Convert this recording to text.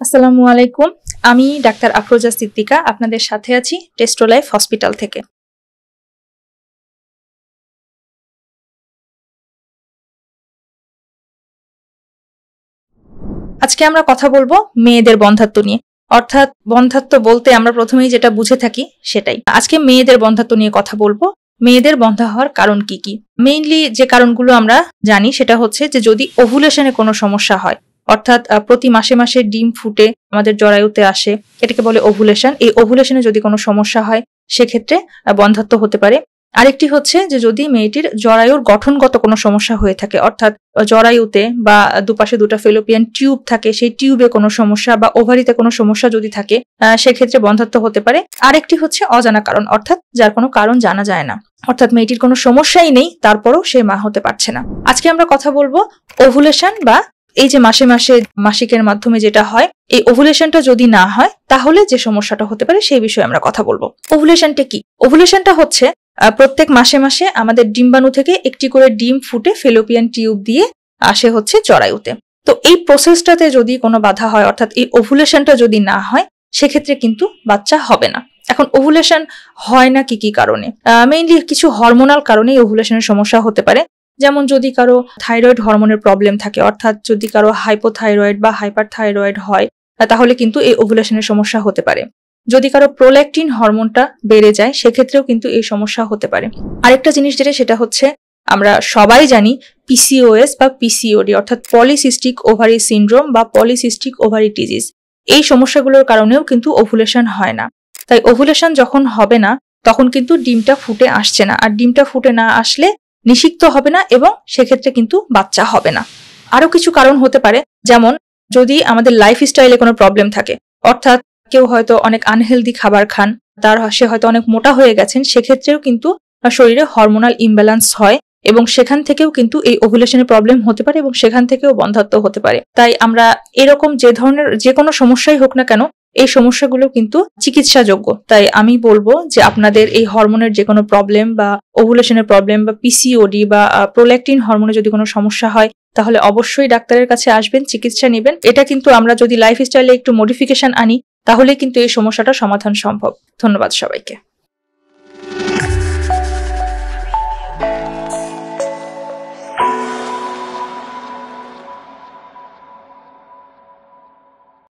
আসসালামু আলাইকুম। আমি ডাক্তার আফরোজা সিদ্দিকা আপনাদের সাথে আছি টেস্টোলাইফ হসপিটাল থেকে। আজকে আমরা কথা বলবো মেয়েদের বন্ধ্যাত্ব নিয়ে। অর্থাৎ বন্ধ্যাত্ব বলতে আমরা প্রথমেই যেটা বুঝে থাকি সেটাই। আজকে মেয়েদের বন্ধ্যাত্ব নিয়ে কথা বলবো। মেয়েদের বন্ধ্যা হওয়ার কারণ কি কি? মেইনলি যে কারণগুলো আমরা জানি সেটা হচ্ছে যে যদি ওভুলেশনে কোনো সমস্যা হয়, অর্থাৎ প্রতি মাসে মাসে ডিম ফুটে আমাদের জরায়ুতে আসে, এটাকে বলে ওভুলেশন। এই ওভুলেশনে যদি কোনো সমস্যা হয় সেক্ষেত্রে বন্ধ্যাত্ব হতে পারে। আরেকটি হচ্ছে যে যদি মেয়েটির জরায়ুর গঠনগত কোনো সমস্যা হয়ে থাকে, অর্থাৎ জরায়ুতে বা দুপাশে দুটো ফেলোপিয়ান টিউব থাকে, সেই টিউবে কোনো সমস্যা বা ওভারিতে কোনো সমস্যা যদি থাকে সেক্ষেত্রে বন্ধ্যাত্ব হতে পারে। আরেকটি হচ্ছে অজানা কারণ, অর্থাৎ যার কোনো কারণ জানা যায় না, অর্থাৎ মেয়েটির কোনো সমস্যাই নেই তারপরও সে মা হতে পারছে না। আজকে আমরা কথা বলবো ওভুলেশন বা এই যে মাসে মাসে মাসিকের মাধ্যমে যেটা হয়, এই ওভুলেশনটা যদি না হয় তাহলে যে সমস্যাটা হতে পারে সেই বিষয়ে আমরা কথা বলবো। ওভুলেশনটা কি? ওভুলেশনটা হচ্ছে প্রত্যেক মাসে মাসে আমাদের ডিম্বাণু থেকে একটি করে ডিম ফুটে ফেলোপিয়ান টিউব দিয়ে আসে হচ্ছে জরায়ুতে। তো এই প্রসেসটাতে যদি কোনো বাধা হয়, অর্থাৎ এই ওভুলেশনটা যদি না হয়, সেক্ষেত্রে কিন্তু বাচ্চা হবে না। এখন ওভুলেশন হয় না কি কি কারণে? মেইনলি কিছু হরমোনাল কারণে ওভুলেশনের সমস্যা হতে পারে। যেমন যদি কারো থাইরয়েড হরমোনের প্রবলেম থাকে, অর্থাৎ যদি কারো হাইপোথাইরয়েড বা হাইপার থাইরয়েড হয়, তাহলে কিন্তু এই ওভুলেশনের সমস্যা হতে পারে। যদি কারো প্রোল্যাকটিন হরমোনটা বেড়ে যায় সেক্ষেত্রেও কিন্তু এই সমস্যা হতে পারে। আরেকটা জিনিস যেটা সেটা হচ্ছে আমরা সবাই জানি পিসিওএস বা পিসিওডি, অর্থাৎ পলিসিস্টিক ওভারি সিনড্রোম বা পলিসিস্টিক ওভারি ডিজিজ। এই সমস্যাগুলোর কারণেও কিন্তু ওভুলেশন হয় না। তাই ওভুলেশন যখন হবে না তখন কিন্তু ডিমটা ফুটে আসছে না, আর ডিমটা ফুটে না আসলে নিষিক্ত হবে না এবং সেক্ষেত্রে কিন্তু বাচ্চা হবে না। আরো কিছু কারণ হতে পারে, যেমন যদি আমাদের লাইফস্টাইলে কোনো প্রবলেম থাকে, অর্থাৎ কেউ হয়তো অনেক আনহেলদি খাবার খান, সে হয়তো অনেক মোটা হয়ে গেছেন, সেক্ষেত্রেও কিন্তু শরীরে হরমোনাল ইমব্যালেন্স হয় এবং সেখান থেকেও কিন্তু এই ওভুলেশনের প্রবলেম হতে পারে এবং সেখান থেকেও বন্ধ্যাত্ব হতে পারে। তাই আমরা এরকম যে ধরনের যে কোনো সমস্যাই হোক না কেন, এই সমস্যাগুলো কিন্তু চিকিৎসাযোগ্য। তাই আমি বলবো যে আপনাদের এই হরমোনের যে কোনো প্রবলেম বা ওভুলেশনের প্রবলেম বা পিসিওডি বা প্রোল্যাকটিন হরমোনে যদি কোনো সমস্যা হয় তাহলে অবশ্যই ডাক্তারের কাছে আসবেন, চিকিৎসা নেবেন। এটা কিন্তু আমরা যদি লাইফস্টাইলে একটু মডিফিকেশন আনি তাহলে কিন্তু এই সমস্যাটা সমাধান সম্ভব। ধন্যবাদ সবাইকে।